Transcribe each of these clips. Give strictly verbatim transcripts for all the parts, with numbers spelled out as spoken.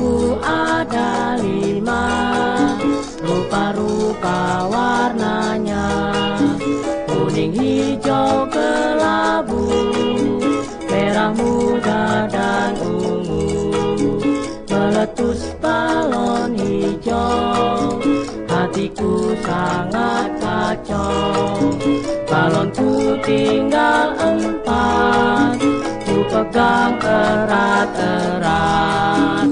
Calonku ada lima, rupa-rupa warnanya, kuning, hijau, kelabu, merah muda dan ungu. Meletus balon hijau, hatiku sangat kacau. Balonku tinggal empat, ku pegang erat-erat.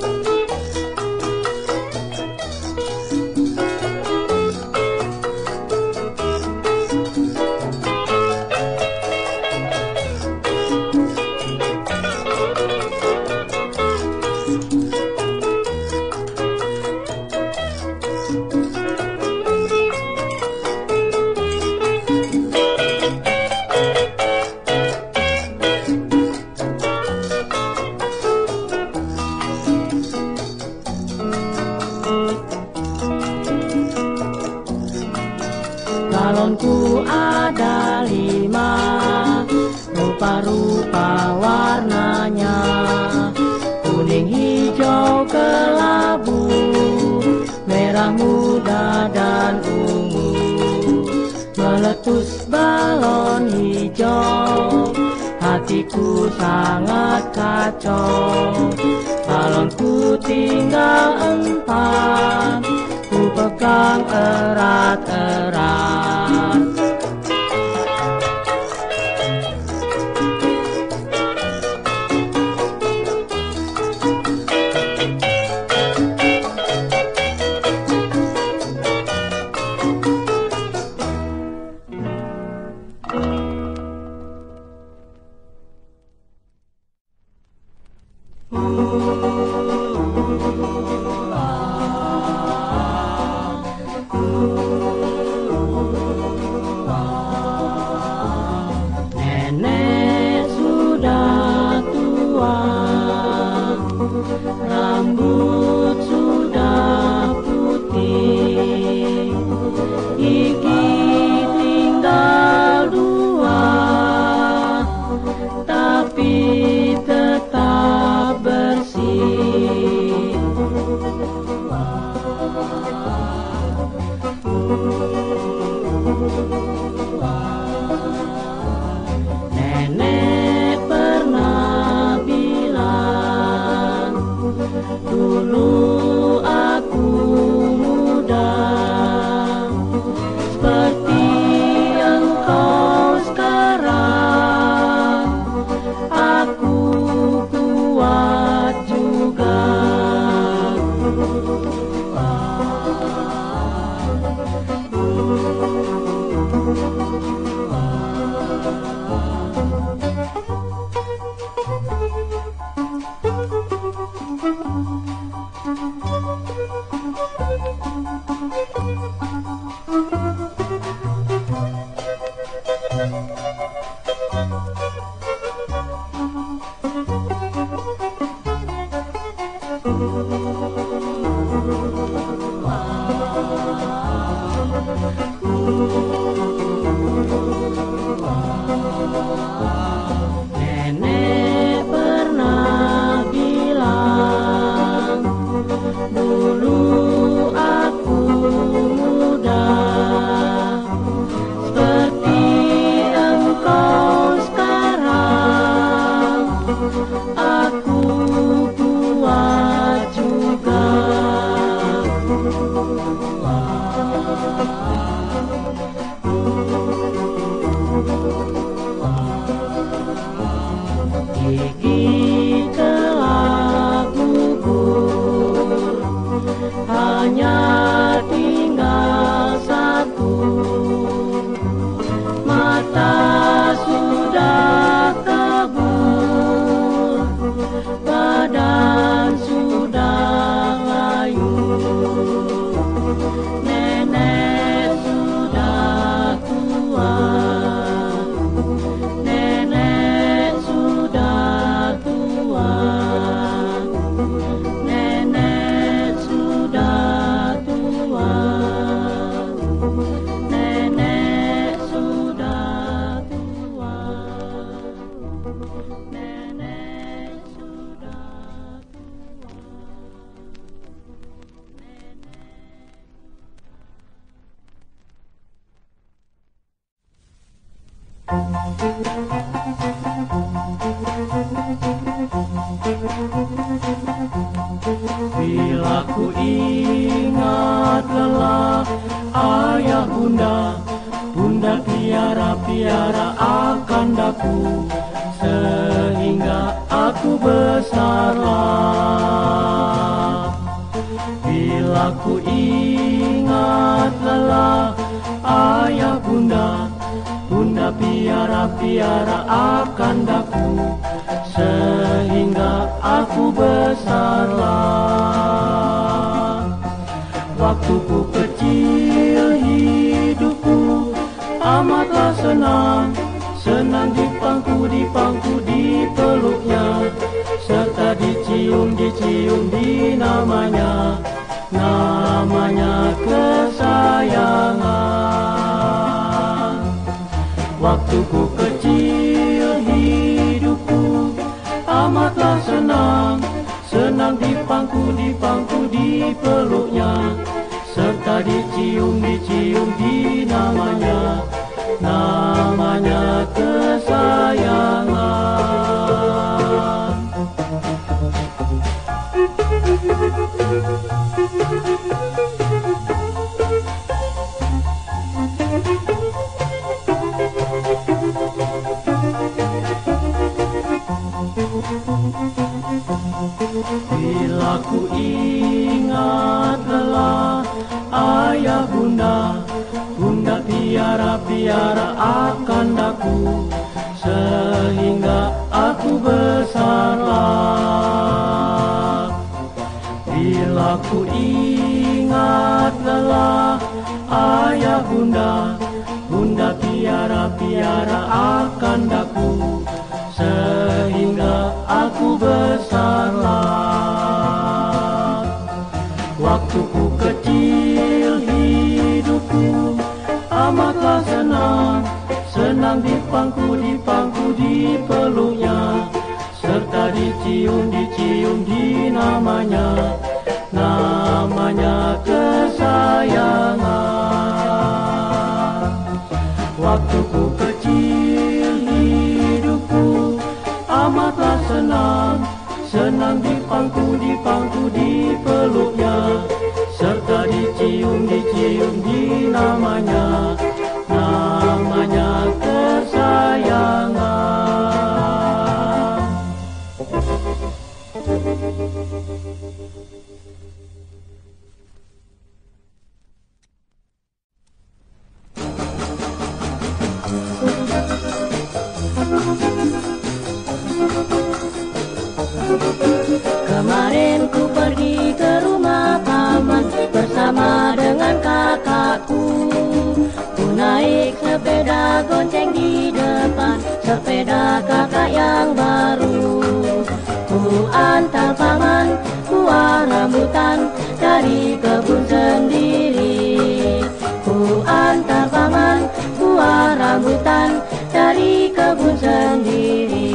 Calonku ada lima, rupa-rupa warnanya, kuning, hijau, kelabu, merah muda dan ungu. Meletus balon hijau, hatiku sangat kacau. Balonku tinggal empat, ku pegang erat-erat. Nenek sudah tua, rambut sudah putih, gigi tinggal dua, tapi tetap bersih. Nenek pernah bilang, dulu aku muda, seperti engkau sekarang, aku kuat juga. Nenek pernah bilang, dulu aku muda, seperti engkau sekarang, aku kuat juga. Gigi telah gugur, hanya tinggal satu, mata sudah kabur, badan sudah layu. Nenek sudah tua, nenek sudah tua, nenek sudah tua, nenek sudah Bila ku ingat lelah ayah bunda, bunda piara-piara akan daku, sehingga aku besarlah. Bila ku ingat lelah ayah bunda, bunda piara-piara akan daku, sehingga aku besarlah. Waktu ku kecil hidupku amatlah senang, senang dipangku, dipangku, dipeluknya, serta dicium, dicium di namanya, namanya kesayangan. Waktu ku kecil hidupku amatlah senang, senang dipangku, dipangku, dipeluknya, serta dicium, dicium di namanya, namanya kesayangan. Bila ku ingat lelah ayah bunda, bunda piara-piara akan daku, sehingga aku besarlah. Bila ku ingat lelah ayah bunda, bunda piara-piara akan daku, sehingga aku besarlah. Waktu ku kecil hidupku amatlah senang, senang dipangku, dipangku, dipeluknya, serta dicium, dicium di namanya, namanya kesayangan. Waktu ku kecil hidupku amatlah senang, senang dipangku, dipangku, dipeluknya, serta dicium, dicium di namanya, namanya kesayangan. Kemarin ku pergi ke rumah paman bersama dengan kakakku. Ku naik sepeda gonceng di depan, sepeda kakak yang baru. Ku antar paman buah rambutan dari kebun sendiri. Ku antar paman buah rambutan dari kebun sendiri.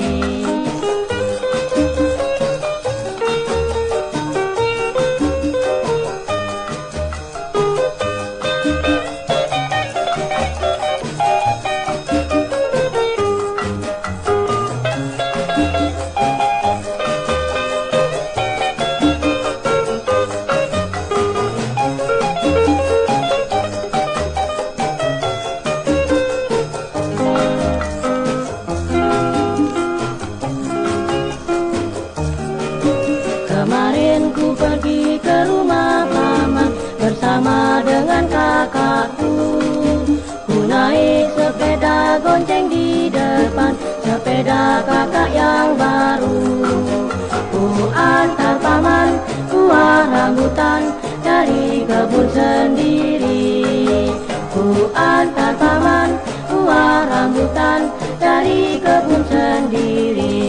Kemarin ku pergi ke rumah paman bersama dengan kakakku. Ku naik sepeda gonceng di depan, sepeda kakak yang baru. Ku antar paman buah rambutan dari kebun sendiri. Ku antar paman buah rambutan dari kebun sendiri.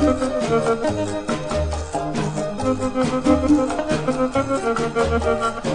Thank you.